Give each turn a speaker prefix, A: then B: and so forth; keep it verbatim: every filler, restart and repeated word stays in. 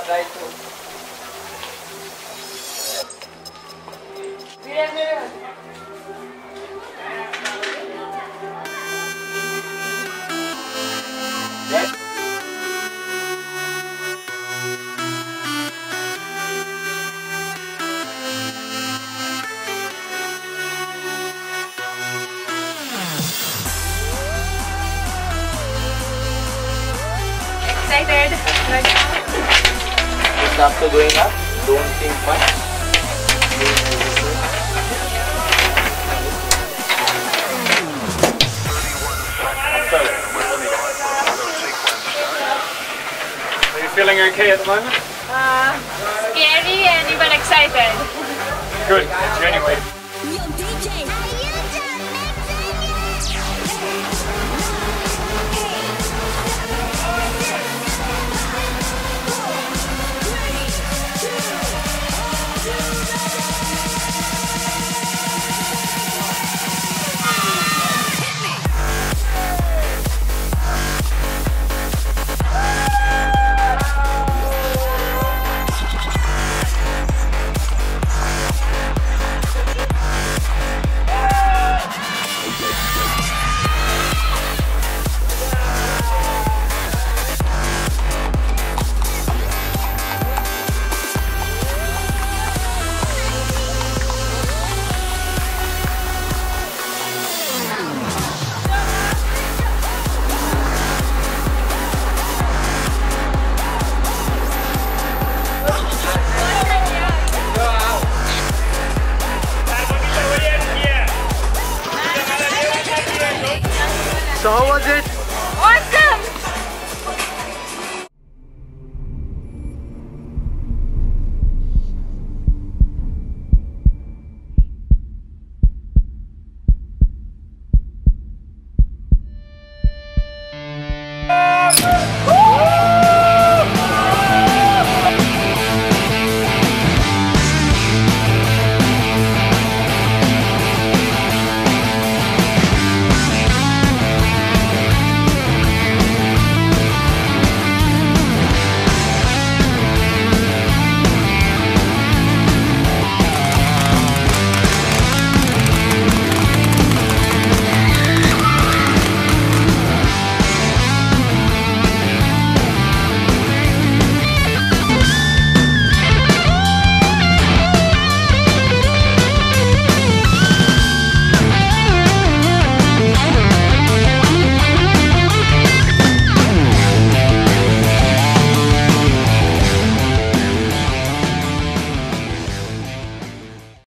A: Try to.
B: Excited right now.
A: Just after going up, don't think much.
C: Are you feeling okay at the moment?
B: Uh, scary and even excited.
C: Good, genuinely.
D: Yo, D J.
C: So how was it?